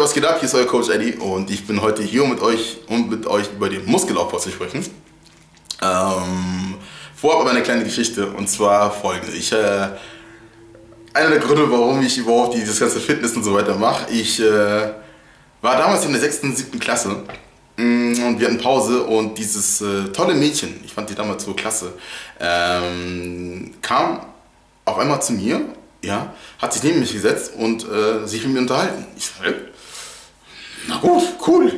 was geht ab? Hier ist euer Coach Eddie und ich bin heute hier, um mit euch über den Muskelaufbau zu sprechen. Vorab aber eine kleine Geschichte, und zwar folgende. Einer der Gründe, warum ich überhaupt dieses ganze Fitness und so weiter mache, ich war damals in der 6., 7. Klasse und wir hatten Pause und dieses tolle Mädchen, ich fand die damals so klasse, kam auf einmal zu mir, ja, hat sich neben mich gesetzt und sich mit mir unterhalten. Ich so, na gut, cool.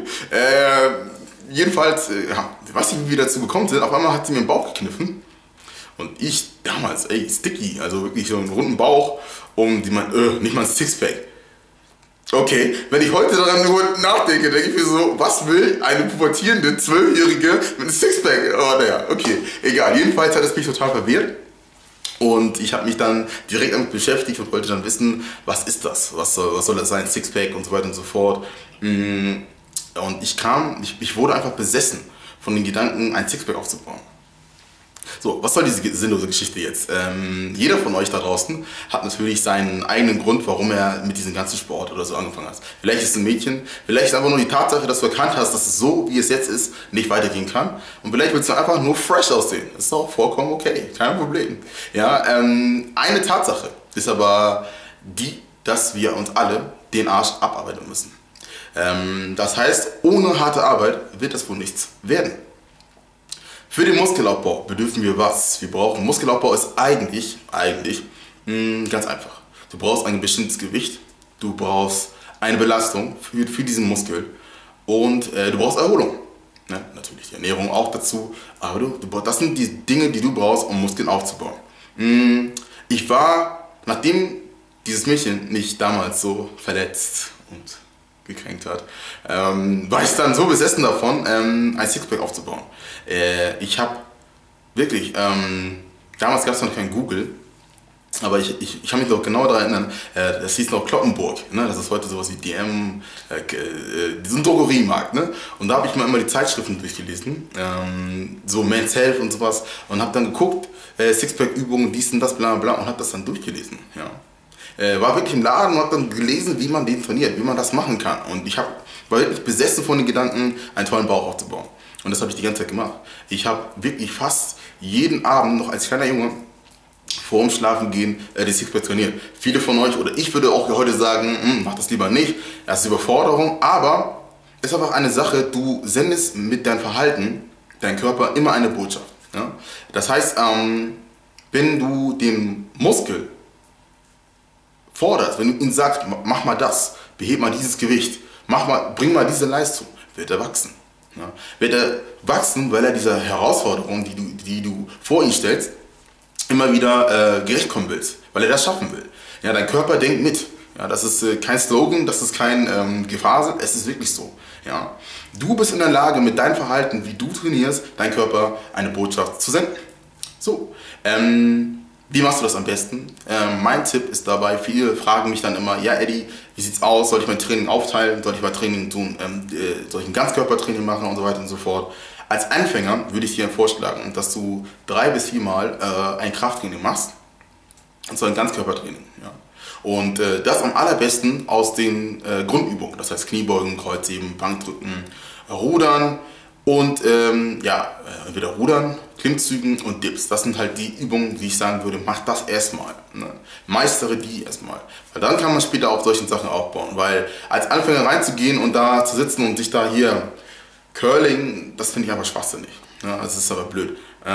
Jedenfalls, was wie wir dazu gekommen sind, auf einmal hat sie mir den Bauch gekniffen. Und ich damals, sticky, also wirklich so einen runden Bauch und die meint, nicht mal ein Sixpack. Okay, wenn ich heute daran nur nachdenke, denke ich mir so, was will eine pubertierende 12-Jährige mit einem Sixpack? Oh, naja, okay, egal. Jedenfalls hat es mich total verwirrt. Und ich habe mich dann direkt damit beschäftigt und wollte dann wissen, was ist das? Was soll das sein? Sixpack und so weiter und so fort. Und ich wurde einfach besessen von den Gedanken, ein Sixpack aufzubauen. So, was soll diese sinnlose Geschichte jetzt? Jeder von euch da draußen hat natürlich seinen eigenen Grund, warum er mit diesem ganzen Sport oder so angefangen hat. Vielleicht ist es ein Mädchen, vielleicht ist einfach nur die Tatsache, dass du erkannt hast, dass es so, wie es jetzt ist, nicht weitergehen kann. Und vielleicht willst du einfach nur fresh aussehen. Das ist auch vollkommen okay, kein Problem. Ja, eine Tatsache ist aber die, dass wir uns alle den Arsch abarbeiten müssen. Das heißt, ohne harte Arbeit wird es wohl nichts werden. Für den Muskelaufbau bedürfen wir was? Wir brauchen, Muskelaufbau ist eigentlich ganz einfach. Du brauchst ein bestimmtes Gewicht, du brauchst eine Belastung für diesen Muskel und du brauchst Erholung. Ne? Natürlich die Ernährung auch dazu, aber das sind die Dinge, die du brauchst, um Muskeln aufzubauen. Ich war, nachdem dieses Mädchen mich damals so verletzt und gekränkt hat, war ich dann so besessen davon, ein Sixpack aufzubauen. Ich habe wirklich, damals gab es noch kein Google, aber ich kann mich noch genau daran erinnern, das hieß noch Cloppenburg, ne? Das ist heute sowas wie DM, so ein Drogeriemarkt, ne? Und da habe ich mir immer die Zeitschriften durchgelesen, so Men's Health und sowas, und habe dann geguckt, Sixpack-Übungen, dies und das, bla bla, und habe das dann durchgelesen, ja. War wirklich im Laden und habe dann gelesen, wie man den trainiert, wie man das machen kann. Und ich war wirklich besessen von den Gedanken, einen tollen Bauch aufzubauen. Und das habe ich die ganze Zeit gemacht. Ich habe wirklich fast jeden Abend noch als kleiner Junge vor dem Schlafengehen den Sixpack trainiert. Viele von euch, oder ich würde auch heute sagen, mach das lieber nicht, das ist Überforderung. Aber es ist einfach eine Sache, du sendest mit deinem Verhalten, deinem Körper immer eine Botschaft. Ja? Das heißt, wenn du den Muskel forderst, wenn du ihm sagst, mach mal das, beheb mal dieses Gewicht, bring mal diese Leistung, wird er wachsen. Ja? Wird er wachsen, weil er dieser Herausforderung, die du vor ihn stellst, immer wieder gerecht kommen willst, weil er das schaffen will. Ja, dein Körper denkt mit. Ja, das ist kein Slogan, das ist kein Gefasel, es ist wirklich so. Ja? Du bist in der Lage, mit deinem Verhalten, wie du trainierst, dein Körper eine Botschaft zu senden. So, wie machst du das am besten? Mein Tipp ist dabei, viele fragen mich dann immer, ja Eddie, wie sieht's aus? Soll ich mein Training aufteilen? Soll ich mein Training tun? Soll ich ein Ganzkörpertraining machen und so weiter und so fort? Als Anfänger würde ich dir vorschlagen, dass du 3 bis 4 Mal ein Krafttraining machst. Und zwar ein Ganzkörpertraining. Ja. Und das am allerbesten aus den Grundübungen. Das heißt Kniebeugen, Kreuzheben, Bankdrücken, Rudern und entweder Rudern, Klimmzügen und Dips. Das sind halt die Übungen, die ich sagen würde, mach das erstmal. Ne? Meistere die erstmal. Weil dann kann man später auf solchen Sachen aufbauen. Weil als Anfänger reinzugehen und da zu sitzen und sich da hier Curling, das finde ich einfach schwachsinnig. Ja, das ist aber blöd.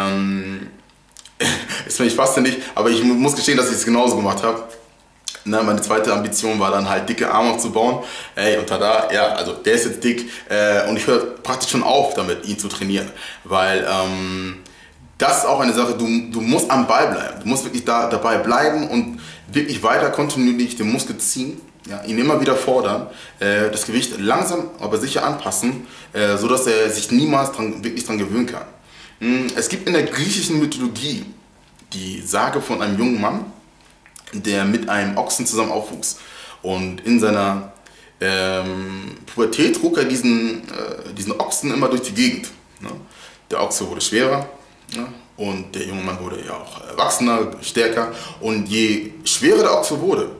Das finde ich schwachsinnig, aber ich muss gestehen, dass ich es genauso gemacht habe. Na, meine zweite Ambition war dann halt dicke Arme aufzubauen. Und tada, ja, also der ist jetzt dick und ich höre praktisch schon auf damit, ihn zu trainieren. Weil das ist auch eine Sache, du musst am Ball bleiben. Du musst wirklich dabei bleiben und wirklich weiter kontinuierlich den Muskel ziehen. Ja, ihn immer wieder fordern, das Gewicht langsam, aber sicher anpassen, sodass er sich niemals wirklich dran gewöhnen kann. Es gibt in der griechischen Mythologie die Sage von einem jungen Mann, der mit einem Ochsen zusammen aufwuchs. Und in seiner Pubertät trug er diesen Ochsen immer durch die Gegend. Ne? Der Ochse wurde schwerer, ne? Und der junge Mann wurde ja auch erwachsener, stärker. Und je schwerer der Ochse wurde,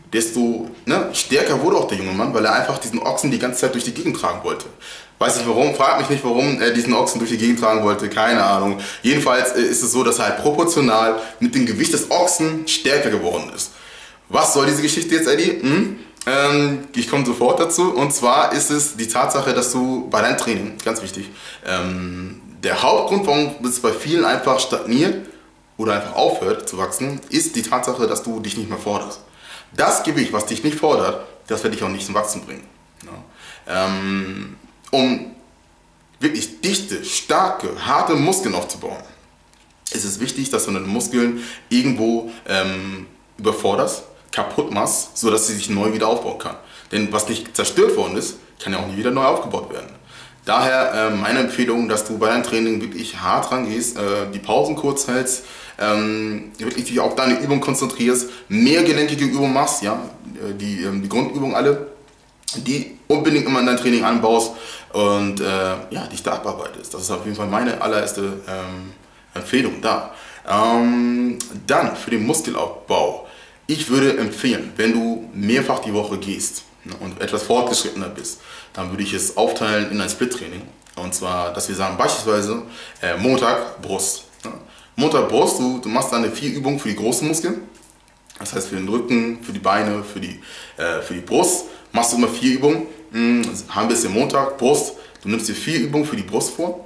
desto stärker wurde auch der junge Mann, weil er einfach diesen Ochsen die ganze Zeit durch die Gegend tragen wollte. Weiß nicht warum, frag mich nicht, warum er diesen Ochsen durch die Gegend tragen wollte, keine Ahnung. Jedenfalls ist es so, dass er halt proportional mit dem Gewicht des Ochsen stärker geworden ist. Was soll diese Geschichte jetzt, Eddie? Ich komme sofort dazu. Und zwar ist es die Tatsache, dass du bei deinem Training, ganz wichtig, der Hauptgrund, warum es bei vielen einfach stagniert oder einfach aufhört zu wachsen, ist die Tatsache, dass du dich nicht mehr forderst. Das Gewicht, was dich nicht fordert, das wird dich auch nicht zum Wachsen bringen. Ja. Um wirklich dichte, starke, harte Muskeln aufzubauen, ist es wichtig, dass du deine Muskeln irgendwo überforderst, kaputt machst, sodass sie sich neu wieder aufbauen kann. Denn was nicht zerstört worden ist, kann ja auch nie wieder neu aufgebaut werden. Daher meine Empfehlung, dass du bei deinem Training wirklich hart rangehst, die Pausen kurz hältst, wirklich dich auf deine Übung konzentrierst, mehrgelenkige Übungen machst, ja, die Grundübungen alle, die unbedingt immer in dein Training anbaust und ja, dich da abarbeitest. Das ist auf jeden Fall meine allererste Empfehlung da. Dann für den Muskelaufbau. Ich würde empfehlen, wenn du mehrfach die Woche gehst und etwas fortgeschrittener bist, dann würde ich es aufteilen in ein Split-Training. Und zwar, dass wir sagen, beispielsweise Montag Brust. Montag Brust, du machst dann 4 Übungen für die großen Muskeln. Das heißt für den Rücken, für die Beine, für die Brust machst du immer 4 Übungen. Haben wir es im Montag Brust. Du nimmst dir 4 Übungen für die Brust vor.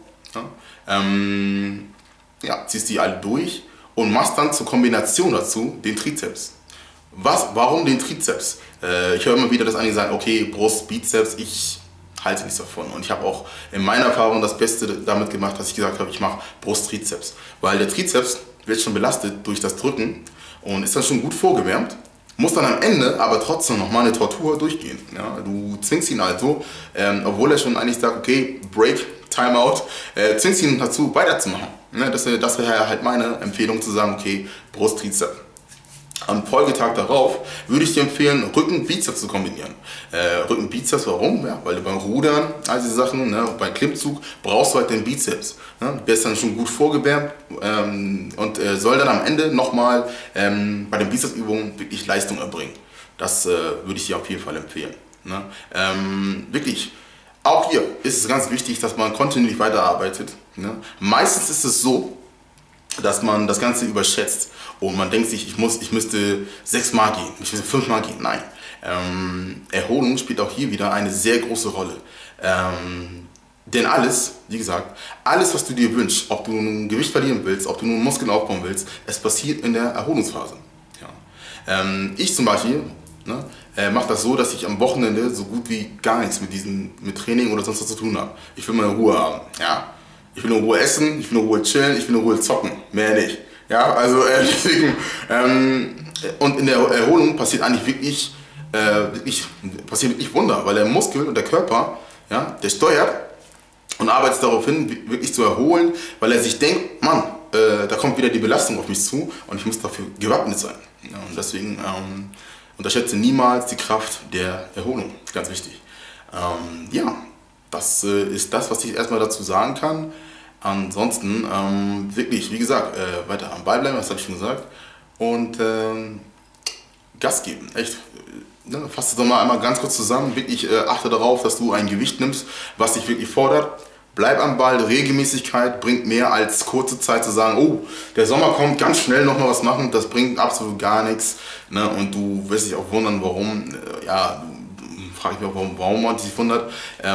Ja, ziehst die alle durch und machst dann zur Kombination dazu den Trizeps. Warum den Trizeps? Ich höre immer wieder, dass einige sagen, okay, Brust, Bizeps, ich halte nichts davon. Und ich habe auch in meiner Erfahrung das Beste damit gemacht, dass ich gesagt habe, ich mache Brust-Trizeps. Weil der Trizeps wird schon belastet durch das Drücken und ist dann schon gut vorgewärmt. Muss dann am Ende aber trotzdem nochmal eine Tortur durchgehen. Ja, du zwingst ihn also, obwohl er schon eigentlich sagt, okay, Break, Timeout, zwingst ihn dazu weiterzumachen. Ja, das wäre halt meine Empfehlung zu sagen, okay, Brust-Trizeps. Am Folgetag darauf würde ich dir empfehlen, Rücken-Bizeps zu kombinieren. Rücken-Bizeps, warum? Ja, weil du beim Rudern, all diese Sachen, beim Klimmzug brauchst du halt den Bizeps. Der ist dann schon gut vorgewärmt und soll dann am Ende nochmal bei den Bizepsübungen wirklich Leistung erbringen. Das würde ich dir auf jeden Fall empfehlen. Wirklich, auch hier ist es ganz wichtig, dass man kontinuierlich weiterarbeitet. Meistens ist es so, dass man das Ganze überschätzt und man denkt sich, ich müsste 6 Mal gehen, ich müsste 5 Mal gehen. Nein, Erholung spielt auch hier wieder eine sehr große Rolle. Denn alles, wie gesagt, alles was du dir wünschst, ob du nun Gewicht verlieren willst, ob du nun Muskeln aufbauen willst, es passiert in der Erholungsphase. Ja. Ich zum Beispiel mache das so, dass ich am Wochenende so gut wie gar nichts mit Training oder sonst was zu tun habe. Ich will meine Ruhe haben. Ja. Ich will in Ruhe essen, ich will in Ruhe chillen, ich will in Ruhe zocken, mehr nicht. Ja, also deswegen, und in der Erholung passiert eigentlich wirklich Wunder, weil der Muskel und der Körper, ja, der steuert und arbeitet darauf hin, wirklich zu erholen, weil er sich denkt, Mann, da kommt wieder die Belastung auf mich zu und ich muss dafür gewappnet sein. Ja, und deswegen unterschätze niemals die Kraft der Erholung, ganz wichtig. Ja. Das ist das, was ich erstmal dazu sagen kann. Ansonsten, wirklich, wie gesagt, weiter am Ball bleiben, das habe ich schon gesagt. Und Gas geben, echt. Fass es doch mal einmal ganz kurz zusammen. Wirklich achte darauf, dass du ein Gewicht nimmst, was dich wirklich fordert. Bleib am Ball, Regelmäßigkeit bringt mehr als kurze Zeit zu sagen, oh, der Sommer kommt, ganz schnell nochmal was machen. Das bringt absolut gar nichts. Und du wirst dich auch wundern, warum. Ja, frage ich mich auch, warum man sich wundert.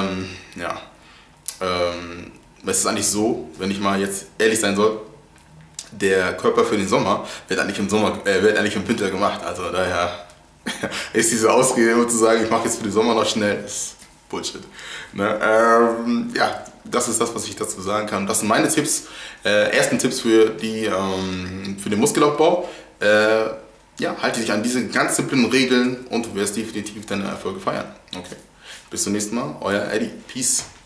Es ist eigentlich so, wenn ich mal jetzt ehrlich sein soll, der Körper für den Sommer wird eigentlich im Winter gemacht. Also daher ist diese Ausrede immer zu sagen, ich mache jetzt für den Sommer noch schnell, ist Bullshit. Ja, das ist das, was ich dazu sagen kann. Das sind meine Tipps, ersten Tipps für den Muskelaufbau. Ja, halte dich an diese ganz simplen Regeln und du wirst definitiv deine Erfolge feiern. Okay, bis zum nächsten Mal, euer Eddie. Peace.